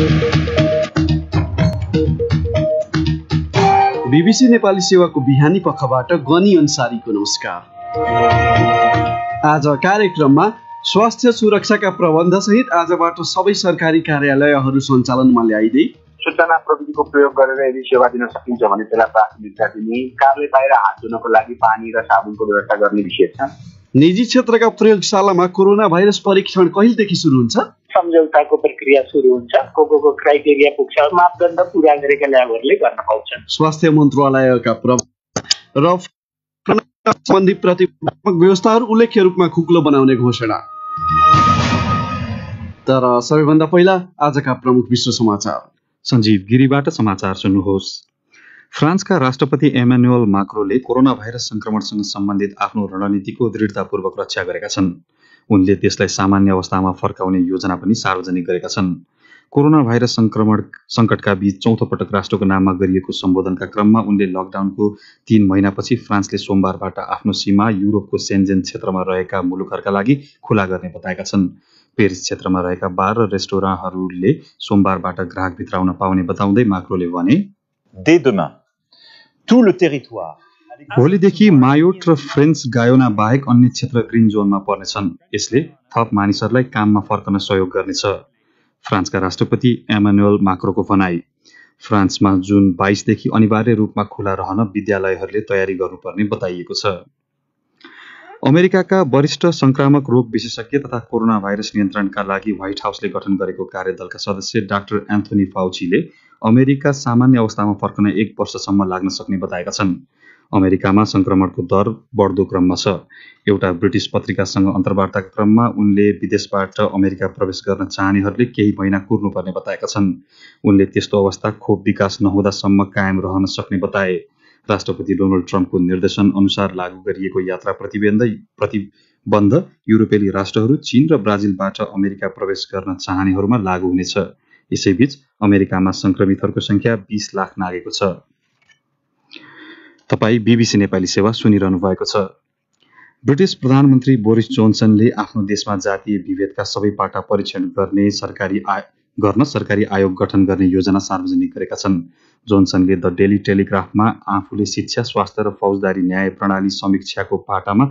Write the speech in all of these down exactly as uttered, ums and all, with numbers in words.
BBC Nepali सेवाको बिहानी पखबाट गनी अन्सारीको नमस्कार। आज कार्यक्रममा स्वास्थ्य सुरक्षाका प्रबन्ध सहित आजबाट सबै सरकारी कार्यालयहरू सञ्चालनमा ल्याइदै सूचना प्रविधिको प्रयोग गरेर यदि सेवा दिन सकिन्छ भने त्यसलाई प्राथमिकता दिने, कारले बाहिर हात धुनको लागि पानी र साबुनको व्यवस्था गर्ने विषय छ। निजी क्षेत्रका प्रयोगशालामा कोरोना भाइरस परीक्षण कहिलेदेखि सुरु हुन्छ? सम्झौताको प्रक्रिया सुरु हुन्छ। को को को क्राइटेरिया पुग्छ, मापदण्ड पुरा गरेका ल्याबहरूले गर्न पाउँछन्। स्वास्थ्य मन्त्रालयका प्रवक्ता र सम्बन्धी प्रतिबन्धात्मक व्यवस्थाहरू उल्लेख्य रूपमा खुकुलो बनाउने घोषणा। तर सबैभन्दा पहिला आजका प्रमुख विश्व समाचार। सञ्जीव गिरीबाट समाचार सुन्नुहोस्। फ्रान्सका राष्ट्रपति एमानुएल माक्रोनले कोरोना भाइरस संक्रमणसँग सम्बन्धित आफ्नो रणनीतिको दृढतापूर्वक रक्षा गरेका छन्। उनले त्यसलाई सामान्य अवस्थामा फर्काउने योजना पनि सार्वजनिक गरेका छन्। कोरोना भाइरस संक्रमण सङ्कटका बीच चौथो पटक राष्ट्रको नाममा गरिएको सम्बोधनका क्रममा उनले लकडाउनको तीन महिनापछि फ्रान्सले सोमबारबाट आफ्नो सीमा युरोपको सेन्जेन क्षेत्रमा रहेका मुलुकहरूका लागि खुला गर्ने बताएका छन्। पेरिस क्षेत्रमा रहेका बार र रेस्टुराँहरूले सोमबारबाट ग्राहक भित्राउन पाउने बताउँदै माक्रोनले भने, Dès demain, tout le territoire. भोलिदेखि मायोट र फ्रेन्च गायोना बाहेक अन्य क्षेत्र ग्रिन जोनमा पर्नेछन्। यसले थप मानिसहरूलाई काममा फर्कन सहयोग गर्नेछ। फ्रान्सका राष्ट्रपति एमानुएल माक्रोनको भनाई। फ्रान्समा जुन बाइसदेखि अनिवार्य रूपमा खुला रहन विद्यालयहरूले तयारी गर्नुपर्ने बताइएको छ। अमेरिकाका वरिष्ठ संक्रामक रोग विशेषज्ञ तथा कोरोना भाइरस नियन्त्रणका लागि व्हाइट हाउसले गठन गरेको कार्यदलका सदस्य डाक्टर एन्थोनी फाउचीले अमेरिका सामान्य अवस्थामा फर्कन एक वर्षसम्म लाग्न सक्ने बताएका छन्। अमेरिकामा संक्रमणको दर बढ्दो क्रममा छ। एउटा ब्रिटिस पत्रिकासँग अन्तर्वार्ताका क्रममा उनले विदेशबाट अमेरिका प्रवेश गर्न चाहनेहरूले केही महिना कुर्नुपर्ने बताएका छन्। उनले त्यस्तो अवस्था खोप विकास नहुँदासम्म कायम रहन सक्ने बताए। राष्ट्रपति डोनाल्ड ट्रम्पको निर्देशन अनुसार लागू गरिएको यात्रा प्रतिबन्ध प्रतिबन्ध युरोपेली राष्ट्रहरू, चीन र ब्राजिलबाट अमेरिका प्रवेश गर्न चाहनेहरूमा लागू हुनेछ। यसैबीच अमेरिकामा संक्रमितहरूको संख्या बीस लाख नागेको छ। तपाईँ बीबीसी नेपाली सेवा सुनिरहनु भएको छ। ब्रिटिस प्रधानमन्त्री बोरिस जोन्सनले आफ्नो देशमा जातीय विभेदका सबै पाटा परीक्षण गर्ने सरकारी आय गर्न सरकारी आयोग गठन गर्ने योजना सार्वजनिक गरेका छन्। जोन्सनले द डेली टेलिग्राफमा आफूले शिक्षा, स्वास्थ्य र फौजदारी न्याय प्रणाली समीक्षाको पाटामा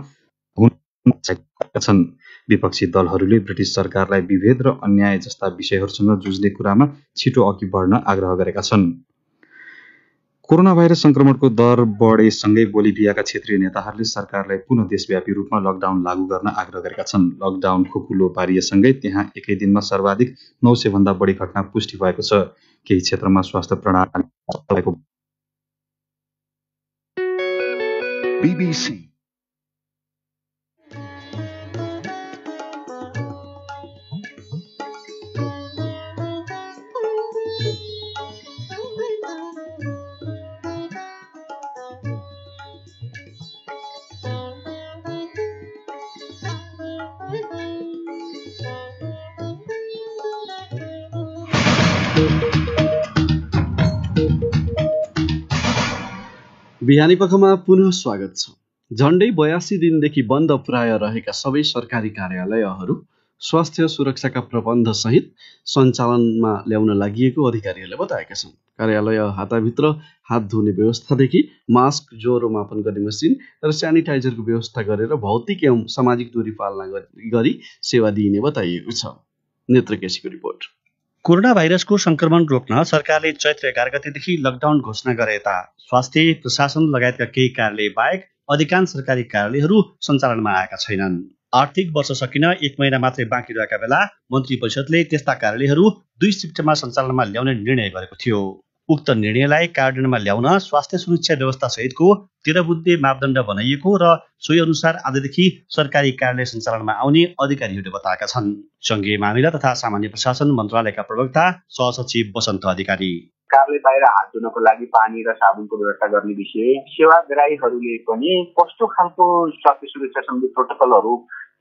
छन्। विपक्षी दलहरूले ब्रिटिस सरकारलाई विभेद र अन्याय जस्ता विषयहरूसँग जुझ्ने कुरामा छिटो अघि बढ्न आग्रह गरेका छन्। कोरोना भाइरस संक्रमणको दर बढेसँगै बोलिभियाका क्षेत्रीय नेताहरूले सरकारलाई पुनः देशव्यापी रूपमा लकडाउन लागू गर्न आग्रह गरेका छन्। लकडाउन खुकुलो पारिएसँगै त्यहाँ एकै दिनमा सर्वाधिक नौ सय भन्दा बढी घटना पुष्टि भएको छ। केही क्षेत्रमा स्वास्थ्य प्रणाली बीबीसी बिहानी पखमा पुनः स्वागत छ। झण्डै बयासी दिनदेखि बन्द प्राय रहेका सबै सरकारी कार्यालयहरू स्वास्थ्य सुरक्षाका प्रबन्ध सहित सञ्चालनमा ल्याउन लागि अधिकारीहरूले बताएका छन्। कार्यालय हाताभित्र हात धुने व्यवस्थादेखि मास्क, ज्वरो मापन गर्ने मसिन र सेनिटाइजरको व्यवस्था गरेर भौतिक एवं सामाजिक दूरी पालना गरी सेवा दिइने बताइएको छ। नेत्र केसीको रिपोर्ट। कोरोना भाइरसको संक्रमण रोक्न सरकारले चैत्र एघार गतेदेखि लकडाउन घोषणा गरे यता स्वास्थ्य प्रशासन लगायतका केही कार्यालय बाहेक अधिकांश सरकारी कार्यालयहरू सञ्चालनमा आएका छैनन्। आर्थिक वर्ष सकिन एक महिना मात्रै बाँकी रहेका बेला मन्त्री परिषदले त्यस्ता कार्यालयहरू दुई शिफ्टमा सञ्चालनमा ल्याउने निर्णय गरेको थियो। उक्त निर्णयलाई कार्यान्वयनमा ल्याउन स्वास्थ्य सुरक्षा व्यवस्था सहितको तेह्र बुद्धे मापदण्ड बनाइएको र सोही अनुसार आजदेखि सरकारी कार्यालय सञ्चालनमा आउने अधिकारीहरूले बताएका छन्। संघीय मामिला तथा सामान्य प्रशासन मन्त्रालयका प्रवक्ता सहसचिव वसन्त अधिकारी। कारले बाहिर हात धुनको लागि पानी र साबुनको व्यवस्था गर्ने विषय, सेवाग्राहीहरूले पनि कस्तो खालको स्वास्थ्य सुरक्षा सम्बन्धी प्रोटोकलहरू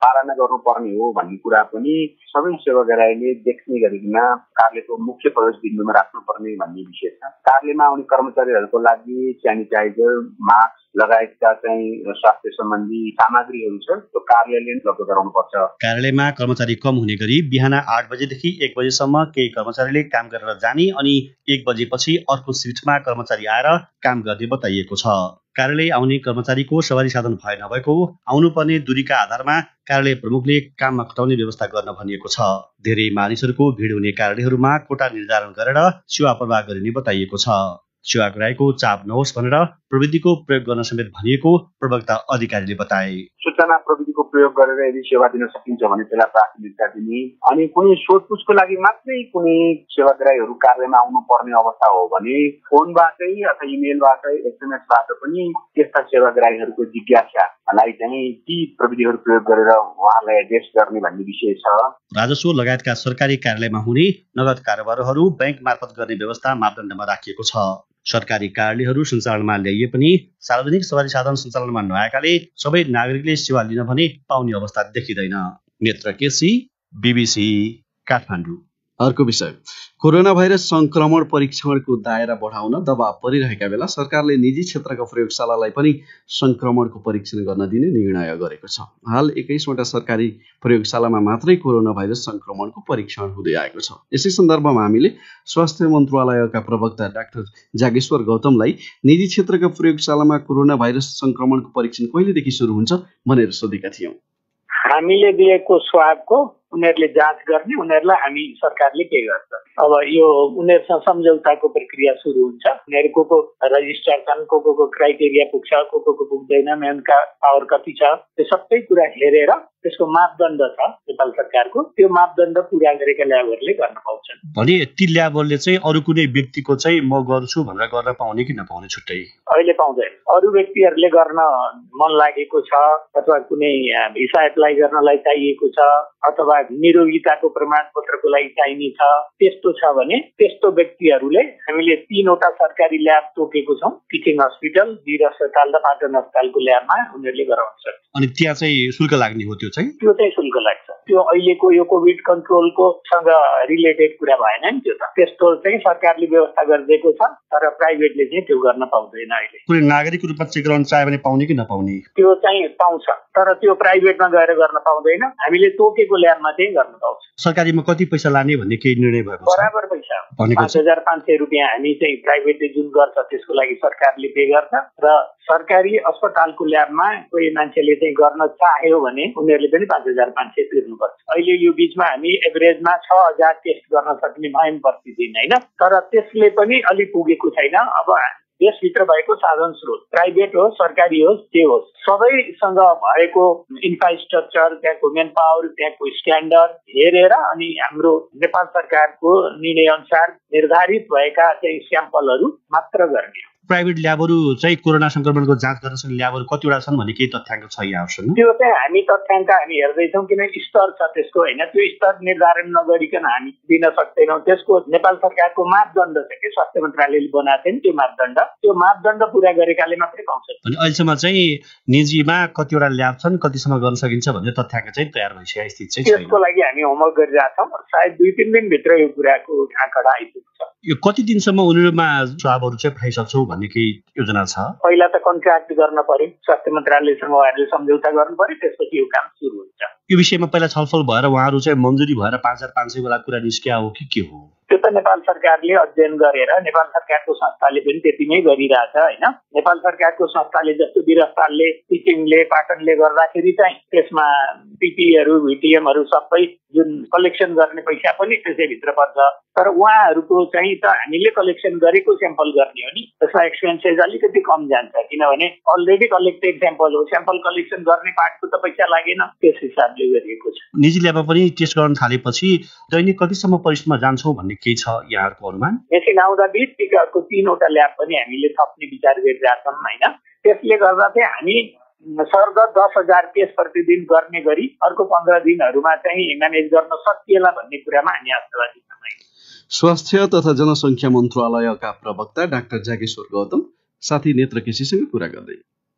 पालना गर्नुपर्ने हो भन्ने कुरा पनि सबै सेवाग्राहीले देख्ने गरिकन कार्यालयको मुख्य प्रवेश बिन्दुमा राख्नुपर्ने भन्ने विषय छ। कार्यालयमा आउने कर्मचारीहरूको लागि सेनिटाइजर, मास्क लगायतका चाहिँ स्वास्थ्य सम्बन्धी सामग्रीहरू छ, त्यो कार्यालयले उपलब्ध गराउनुपर्छ। कार्यालयमा कर्मचारी कम हुने गरी बिहान आठ बजेदेखि एक बजेसम्म केही कर्मचारीले काम गरेर जाने अनि एक बजेपछि अर्को शिफ्टमा कर्मचारी आएर काम गर्ने बताइएको छ। कार्यालय आउने कर्मचारीको सवारी साधन भए नभएको आउनुपर्ने दूरीका आधारमा कार्यालय प्रमुखले काममा खटाउने व्यवस्था गर्न भनिएको छ। धेरै मानिसहरूको भिड हुने कार्यालयहरूमा कोटा निर्धारण गरेर सेवा प्रवाह गरिने बताइएको छ। सेवाग्राहीको चाप नहोस् भनेर प्रविधिको प्रयोग गर्न समेत भनिएको प्रवक्ता अधिकारीले बताए। सूचना प्रविधिको प्रयोग गरेर यदि सेवा दिन सकिन्छ भने त्यसलाई प्राथमिकता दिने, अनि कुनै सोधपुछको लागि मात्रै कुनै सेवाग्राहीहरू कार्यालयमा आउनु पर्ने अवस्था हो भने फोनबाटै अथवा इमेलबाट एसएमएसबाट पनि त्यस्ता सेवाग्राहीहरूको जिज्ञासालाई चाहिँ ती प्रविधिहरू प्रयोग गरेर उहाँहरूलाई एड्रेस गर्ने भन्ने विषय छ। राजस्व लगायतका सरकारी कार्यालयमा हुने नगद कारोबारहरू बैंक मार्फत गर्ने व्यवस्था मापदण्डमा राखिएको छ। सरकारी कार्यालयहरू सञ्चालनमा ल्याइए पनि सार्वजनिक सवारी साधन सञ्चालनमा नआएकाले सबै नागरिकले सेवा लिन भने पाउने अवस्था देखिँदैन। नेत्र केसी, बीबीसी, काठमाडौँ। अर्को विषय, कोरोना भाइरस संक्रमण परीक्षणको दायरा बढाउन दबाव परिरहेका बेला सरकारले निजी क्षेत्रका प्रयोगशालालाई पनि संक्रमणको परीक्षण गर्न दिने निर्णय गरेको छ। हाल एक्काइसवटा सरकारी प्रयोगशालामा मात्रै कोरोना भाइरस संक्रमणको परीक्षण हुँदै आएको छ। यसै सन्दर्भमा हामीले स्वास्थ्य मन्त्रालयका प्रवक्ता डाक्टर जागेश्वर गौतमलाई निजी क्षेत्रका प्रयोगशालामा कोरोना भाइरस संक्रमणको परीक्षण कहिलेदेखि सुरु हुन्छ भनेर सोधेका थियौँ। हामीले दिएको स्वाबको उनीहरूले जाँच गर्ने, उनीहरूलाई हामी सरकारले के गर्छ। अब यो उनीहरूसँग सम्झौताको प्रक्रिया सुरु हुन्छ। उनीहरूको को रजिस्टर छन्, को को को क्राइटेरिया पुग्छ, को को को पुग्दैन, मेनका पावर कति छ, त्यो सबै कुरा हेरेर त्यसको मापदण्ड छ नेपाल सरकारको, त्यो मापदण्ड पुरा गरेका ल्याबहरूले गर्न पाउँछन्। भने ती ल्याबहरूले चाहिँ अरू कुनै व्यक्तिको चाहिँ म गर्छु भनेर गर्न पाउने कि नपाउने छुट्टै अहिले पाउँदैन। अरू व्यक्तिहरूले गर्न मन लागेको छ अथवा कुनै भिसा एप्लाई गर्नलाई चाहिएको छ अथवा निरोगिताको प्रमाणपत्रको लागि चाहिने छ, त्यस्तो छ भने त्यस्तो व्यक्तिहरूले हामीले तीनवटा सरकारी ल्याब तोकेको छौँ। टिचिङ हस्पिटल, वीर अस्पताल र पाटन अस्पतालको ल्याबमा उनीहरूले गराउँछ। अनि त्यहाँ चाहिँ शुल्क लाग्ने हो? त्यो चाहिँ त्यो चाहिँ शुल्क लाग्छ। त्यो अहिलेको यो कोभिड कन्ट्रोलको सँग रिलेटेड कुरा भएन नि। त्यो त त्यस्तो चाहिँ सरकारले व्यवस्था गरिदिएको छ, तर प्राइभेटले चाहिँ त्यो गर्न पाउँदैन। अहिले कुनै नागरिक रूपमा चेक गराउन चाह्यो भने पाउने कि नपाउने? त्यो चाहिँ पाउँछ, तर त्यो प्राइभेटमा गएर गर्न पाउँदैन। हामीले तोकेको ल्याबमा चाहिँ गर्न पाउँछ। सरकारीमा कति पैसा लाने भन्ने केही निर्णय भएको छ? बराबर पैसा पाँच हजार पाँच सय रुपियाँ हामी चाहिँ प्राइभेटले जुन गर्छ त्यसको लागि सरकारले पे गर्छ, र सरकारी अस्पतालको ल्याबमा कोही मान्छेले चाहिँ गर्न चाह्यो भने उनीहरूले पनि पाँच हजार पाँच सय तिर्नुपर्छ। अहिले यो बिचमा हामी एभरेजमा छ हजार टेस्ट गर्न सक्ने भयौँ प्रतिदिन, होइन? तर त्यसले पनि अलि पुगेको छैन। अब देशभित्र भएको साधन स्रोत, प्राइभेट होस् सरकारी होस् जे होस्, सबैसँग भएको इन्फ्रास्ट्रक्चर, त्यहाँको मेन पावर, त्यहाँको स्ट्यान्डर्ड हेरेर अनि हाम्रो नेपाल सरकारको निर्णय अनुसार निर्धारित भएका चाहिँ स्याम्पलहरू मात्र गर्ने। प्राइभेट ल्याबहरू चाहिँ कोरोना संक्रमणको जाँच गर्न सक्ने ल्याबहरू कतिवटा छन् भन्ने केही तथ्याङ्क छ यहाँसँग? त्यो चाहिँ हामी तथ्याङ्क हामी हेर्दैछौँ, किन स्तर छ त्यसको, होइन? त्यो स्तर निर्धारण नगरिकन हामी दिन सक्दैनौँ। त्यसको नेपाल सरकारको मापदण्ड छ कि स्वास्थ्य मन्त्रालयले बनाएको थियो नि, त्यो मापदण्ड, त्यो मापदण्ड पुरा गरेकाले मात्रै पाउँछ। अनि अहिलेसम्म चाहिँ निजीमा कतिवटा ल्याब छन्, कतिसम्म गर्न सकिन्छ भन्ने तथ्याङ्क चाहिँ तयार भइसकेको स्थिति चाहिँ छैन। त्यसको लागि हामी होमवर्क गरिरहेका छौँ। सायद दुई तिन दिनभित्र यो कुराको आँकडा आइपुग्छ। यो कति दिनसम्म उनीहरूमा स्वाबहरू चाहिँ पठाइसक्छौँ भन्ने केही योजना छ? पहिला त कन्ट्र्याक्ट गर्न पर्यो, स्वास्थ्य मन्त्रालयसँग उहाँहरूले सम्झौता गर्नु पर्यो, त्यसपछि यो काम सुरु हुन्छ। यो विषयमा पहिला छलफल भएर उहाँहरू चाहिँ मन्जुरी भएर पाँच हजार पाँच सय वाला कुरा निस्किया हो कि के हो? त्यो त नेपाल सरकारले अध्ययन गरेर नेपाल सरकारको संस्थाले पनि त्यति नै गरिरहेछ, होइन? नेपाल सरकारको संस्थाले जस्तो वीर अस्पतालले, टिचिङले, पाटनले गर्दाखेरि चाहिँ त्यसमा पिपिईहरू, भिटिएमहरू सबै जुन कलेक्सन गर्ने पैसा पनि त्यसैभित्र पर्छ। तर उहाँहरूको चाहिँ त हामीले कलेक्सन गरेको स्याम्पल गर्ने हो नि, त्यसमा एक्सपेन्सेस अलिकति कम जान्छ, किनभने अलरेडी कलेक्टेड स्याम्पल हो। स्याम्पल कलेक्सन गर्ने पार्टको त पैसा लागेन, त्यस हिसाबले गरिएको छ। निजी ल्याबमा पनि टेस्ट गर्न थालेपछि दैनिक कतिसम्म परिश्रममा जान्छौँ भन्ने केही छ यहाँहरूको अनुमान? मेसिन आउँदा बित्तिकै तीनवटा ल्याब पनि हामीले थप्ने विचार गरिरहेछौँ, होइन? त्यसले गर्दा चाहिँ हामी सर्ग दस हजार टेस्ट प्रतिदिन गर्ने गरी अर्को पन्ध्र दिनहरूमा चाहिँ म्यानेज गर्न सकिएला भन्ने कुरामा हामी आशावादी छौँ। स्वास्थ्य तथा जनसङ्ख्या मन्त्रालयका प्रवक्ता डाक्टर जागेश्वर गौतम साथी नेत्र केसीसँग कुरा गर्दै।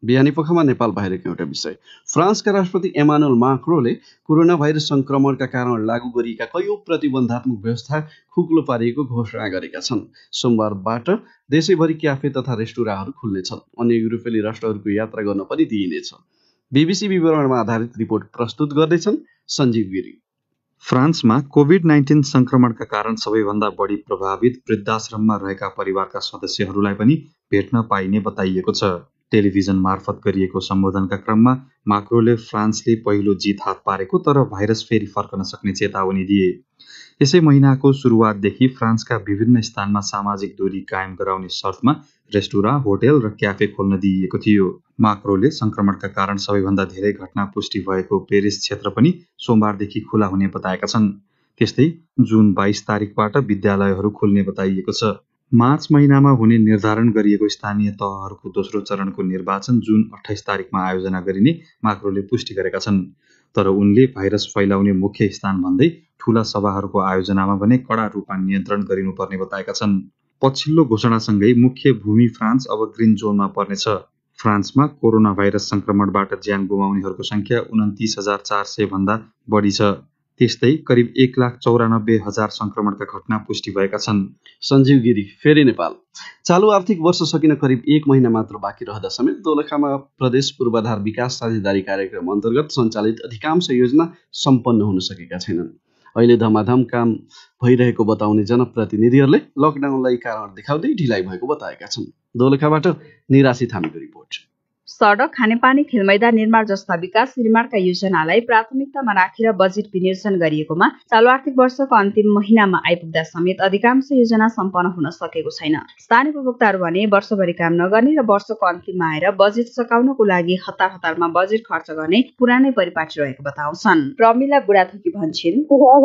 बिहानी पखमा नेपाल बाहिरको एउटा विषय। फ्रान्सका राष्ट्रपति एमानुएल माक्रोले कोरोना भाइरस संक्रमणका कारण लागू गरिएका कैयौं प्रतिबन्धात्मक व्यवस्था खुकुलो पारिएको घोषणा गरेका छन्। सोमबारबाट देशैभरि क्याफे तथा रेस्टुराँहरू खुल्नेछन्। अन्य युरोपेली राष्ट्रहरूको यात्रा गर्न पनि दिइनेछ। बीबीसी विवरणमा आधारित रिपोर्ट प्रस्तुत गर्दैछन् सञ्जीव गिरी। फ्रान्समा कोभिड नाइन्टिन संक्रमणका कारण सबैभन्दा बढी प्रभावित वृद्धाश्रममा रहेका परिवारका सदस्यहरूलाई पनि भेट्न पाइने बताइएको छ। टेलिभिजन मार्फत गरिएको सम्बोधनका क्रममा माक्रोले फ्रान्सले पहिलो जित हात पारेको तर भाइरस फेरि फर्कन सक्ने चेतावनी दिए। यसै महिनाको सुरुवातदेखि फ्रान्सका विभिन्न स्थानमा सामाजिक दूरी कायम गराउने शर्तमा रेस्टुराँ, होटेल र क्याफे खोल्न दिइएको थियो। माक्रोले संक्रमणका कारण सबैभन्दा धेरै घटना पुष्टि भएको पेरिस क्षेत्र पनि सोमबारदेखि खुला हुने बताएका छन्। त्यस्तै जुन बाइस तारिकबाट विद्यालयहरू खुल्ने बताइएको छ। मार्च महिनामा हुने निर्धारण गरिएको स्थानीय तहहरूको दोस्रो चरणको निर्वाचन जुन अठाइस तारिकमा आयोजना गरिने माक्रोले पुष्टि गरेका छन्। तर उनले भाइरस फैलाउने मुख्य स्थान भन्दै ठूला सभाहरूको आयोजनामा भने कडा रूपमा नियन्त्रण गरिनुपर्ने बताएका छन्। पछिल्लो घोषणासँगै मुख्य भूमि फ्रान्स अब ग्रीन जोनमा पर्नेछ। फ्रान्समा कोरोना भाइरस संक्रमणबाट ज्यान गुमाउनेहरूको संख्या उन्तिस हजार चार सय भन्दा बढी छ। त्यस्तै करिब एक लाख चौरानब्बे हजार संक्रमणका घटना पुष्टि भएका छन्। सञ्जीव गिरी फेरि नेपाल। चालु आर्थिक वर्ष सकिन करिब एक महिना मात्र बाँकी रहँदा समेत दोलखामा प्रदेश पूर्वाधार विकास साझेदारी कार्यक्रम अन्तर्गत सञ्चालित अधिकांश योजना सम्पन्न हुन सकेका छैनन्। अहिले धमाधम काम भइरहेको बताउने जनप्रतिनिधिहरूले लकडाउनलाई कारण देखाउँदै ढिलाइ भएको बताएका छन्। दोलखाबाट निराशी थामीको रिपोर्ट। सडक, खानेपानी, खेलमैदान निर्माण जस्ता विकास निर्माणका योजनालाई प्राथमिकतामा राखेर बजेट विनियोजन गरिएकोमा चालु आर्थिक वर्षको अन्तिम महिनामा आइपुग्दा समेत अधिकांश योजना सम्पन्न हुन सकेको छैन। स्थानीय उपभोक्ताहरू भने वर्षभरि काम नगर्ने र वर्षको अन्तिममा आएर बजेट सकाउनको लागि हतार हतारमा बजेट खर्च गर्ने पुरानै परिपाटी रहेको बताउँछन्। प्रमिला बुढाथोकी भन्छन्,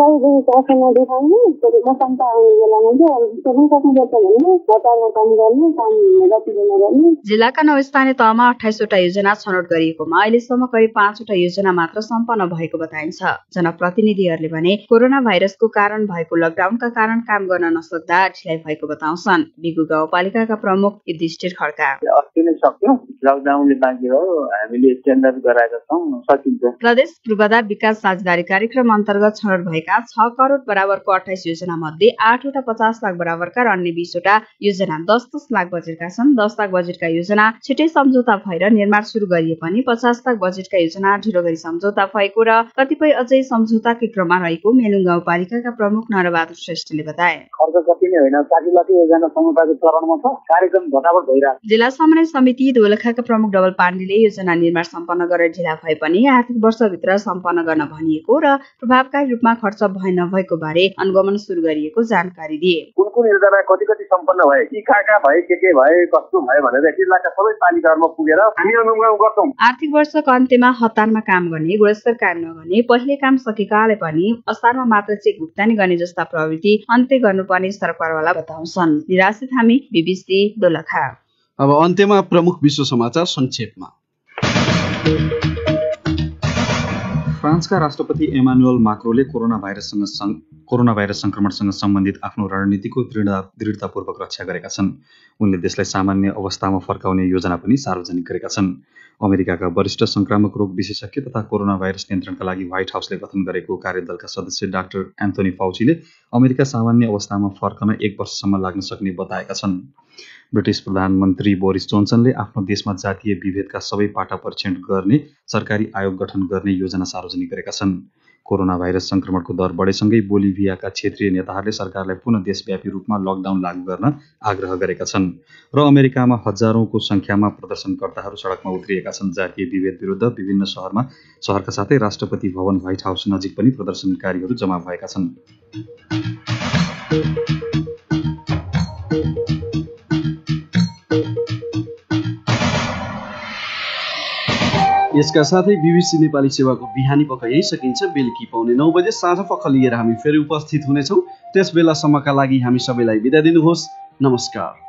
जिल्लाका नौ स्थानीय तहमा अठाइसवटा योजना छनौट गरिएकोमा अहिलेसम्म करिब पाँचवटा योजना मात्र सम्पन्न भएको बताइन्छ। जनप्रतिनिधिहरूले भने कोरोना भाइरसको कारण भएको लकडाउनका कारण काम गर्न नसक्दा ढिलाइ भएको बताउँछन्। बिगु गाउँपालिकाका प्रमुख युधिष्ठिर खड्का, अस्ति नै सक्यो, लकडाउनले बाँकी रह्यो, हामीले टेन्डर गराएका छौँ, सकिन्छ। प्रदेश पूर्वाधार विकास साझेदारी कार्यक्रम अन्तर्गत छनौट भएका छ करोड बराबरको अठाइस योजना मध्ये आठवटा पचास लाख बराबरका र अन्य बीसवटा योजना दस दस लाख बजेटका छन्। दस लाख बजेटका योजना छिटै सम्झौता भएर निर्माण सुरु गरिए पनि पचास लाख बजेटका योजना ढिलो गरी सम्झौता भएको र कतिपय अझै सम्झौताकै क्रममा रहेको मेलुङ गाउँपालिकाका प्रमुख नरबहादुर श्रेष्ठले बताए। खर्च कति नै होइन, साठी लाख योजना सम्झौताको चरणमा छ, कार्यक्रम झटापट भइरहेको। जिल्ला समन्वय समिति दोलखाका प्रमुख डबल पाण्डेले योजना निर्माण सम्पन्न गरेर ढिला भए पनि आर्थिक वर्षभित्र सम्पन्न गर्न भनिएको र प्रभावकारी रूपमा खर्च भए नभएको बारे अनुगमन सुरु गरिएको जानकारी दिए। कुन कुन योजना कति कति सम्पन्न भए, के कहाँ कहाँ भए, के के भए, कस्तो भए भनेर जिल्लाका सबै पालिकाहरूमा पुगेर हामी अनुगमन गर्छौँ। आर्थिक वर्षको अन्त्यमा हतारमा काम गर्ने, गुणस्तर कायम नगर्ने, पहिले काम सकेकाले पनि असारमा मात्र चेक भुक्तानी गर्ने जस्ता प्रवृत्ति अन्त्य गर्नुपर्ने सरकारवाला बताउँछन्। निराशी थामी, बीबीसी दोलखा। अब अन्त्यमा प्रमुख विश्व समाचार संक्षेपमा। फ्रान्सका राष्ट्रपति एमानुएल माक्रोले कोरोना भाइरससँग कोरोना भाइरस संक्रमणसँग सम्बन्धित आफ्नो रणनीतिको दृढतापूर्वक रक्षा गरेका छन्। उनले देशलाई सामान्य अवस्थामा फर्काउने योजना पनि सार्वजनिक गरेका छन्। अमेरिकाका वरिष्ठ संक्रामक रोग विशेषज्ञ तथा कोरोना भाइरस नियन्त्रणका लागि व्हाइट हाउसले गठन गरेको कार्यदलका सदस्य डाक्टर एन्थोनी फाउचीले अमेरिका सामान्य अवस्थामा फर्कन एक वर्षसम्म लाग्न सक्ने बताएका छन्। ब्रिटिस प्रधानमन्त्री बोरिस जोन्सनले आफ्नो देशमा जातीय विभेदका सबै पाटा परीक्षण गर्ने सरकारी आयोग गठन गर्ने योजना सार्वजनिक गरेका छन्। कोरोना भाइरस संक्रमणको दर बढेसँगै बोलिभियाका क्षेत्रीय नेताहरूले सरकारलाई पुनः देशव्यापी रूपमा लकडाउन लागू गर्न आग्रह गरेका छन् र अमेरिकामा हजारौंको संख्यामा प्रदर्शनकर्ताहरू सडकमा उत्रिएका छन्। जातीय विभेद विरुद्ध विभिन्न शहरमा शहरका साथै राष्ट्रपति भवन व्हाइट हाउस नजिक पनि प्रदर्शनकारीहरू जम्मा भएका छन्। यसका साथै बीबीसी नेपाली सेवाको बिहानी पख यही सकिन्छ। बेलुकी पाउने नौ बजे साँझ पख लिएर हामी फेरि उपस्थित हुनेछौँ। त्यस बेलासम्मका लागि हामी सबैलाई बिदा दिनुहोस्। नमस्कार।